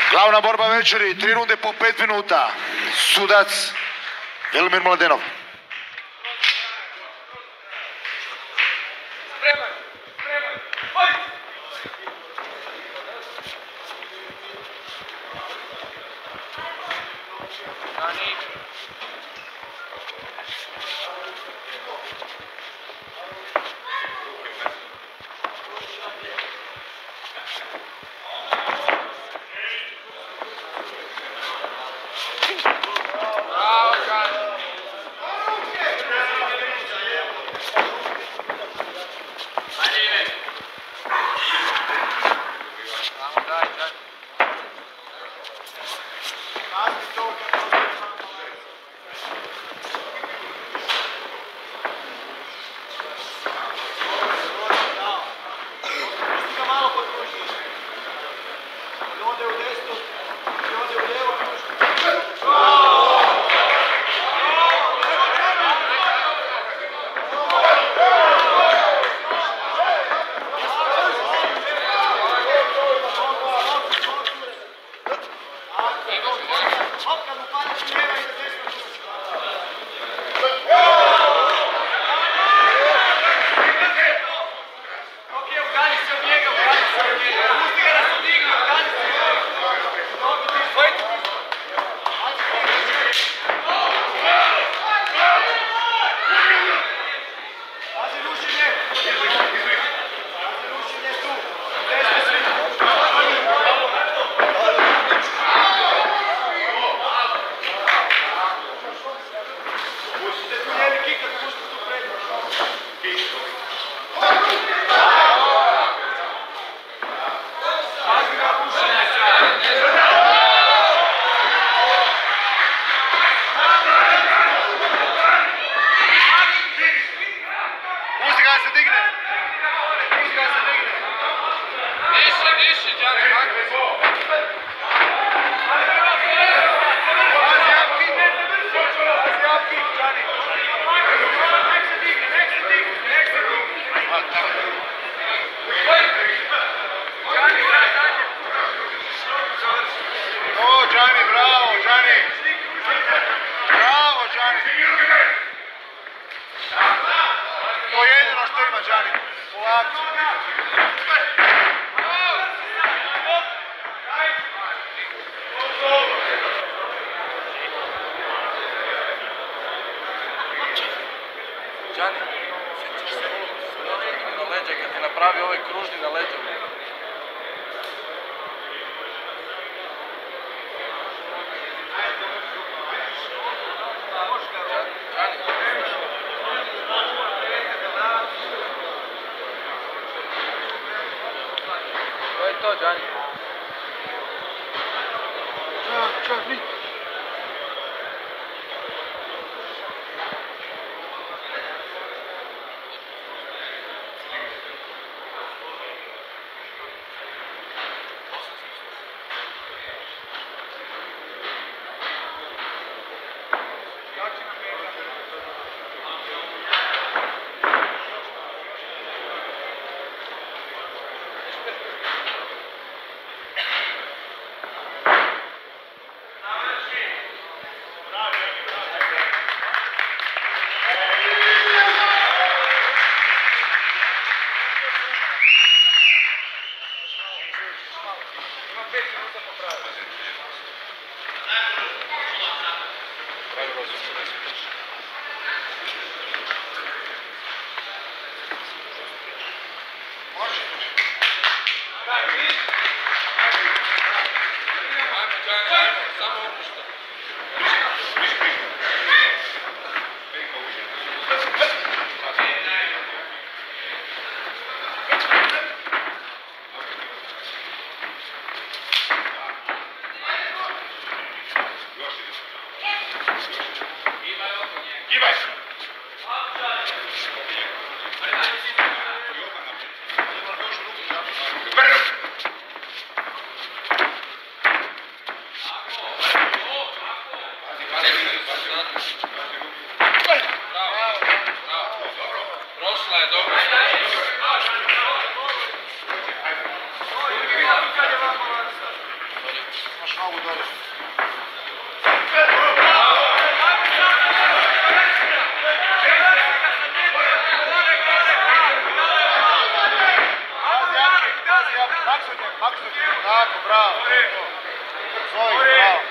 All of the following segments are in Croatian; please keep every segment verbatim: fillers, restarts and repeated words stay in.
Glavna borba večeri, tri runde po pet minuta. Sudac Velimir Mladenov. Đani, sjećaš se na leđa kad ti napravi ovaj kružni na leđa. To je to, Đani. Čak, čak, vidi. Tako, bravo. Zvoji, bravo.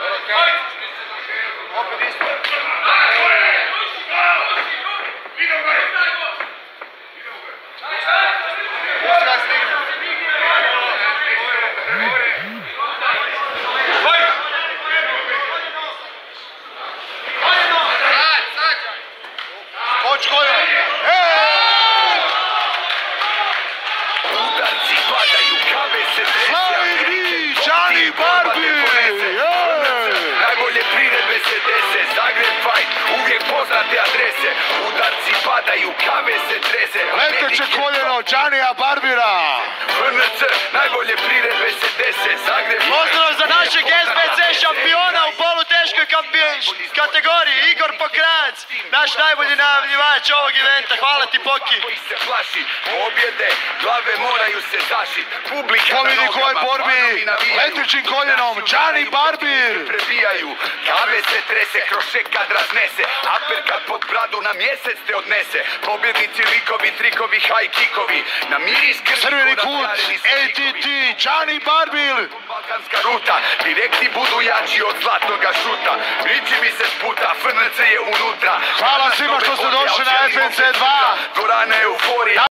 Opet isto. Pusti ga stigne. Skoč koljeno. Udarci padaju, kave se trese. Slavi gri, Gianni Barbir! Najbolje priredbe se dese, Zagreb Fight, uvijek poznate adrese. Udarci padaju, kave se trese. Leteće koljeno Giannija Barbira! F N C, najbolje priredbe se dese, Zagreb Fight. Pozdrav za našeg S B C šampiona u poluteškoj kategoriji, Igor Pokrac, naš najbolji najavljivač ovog eventa. Hvala ti, Poki. Koji se plaši, pobjede, glave moraju se zašit. Publika Pobjednik u ovoj borbi letećim koljenom Gianni Barbir! Prebijaju, kave se trese, kroz šekad raznese, aperkat pod bradu na mjesec te odnese. Pobjednici likovi, trikovi, high kickovi, na miris krvi Crveni kut, podatkareni A T T, Gianni Barbir! Balkanska ruta, direkti budu jači od zlatnoga šuta. Priči mi se sputa, F N C je unutra. Hvala svima što ste došli na F N C dva. Dvorana euforija.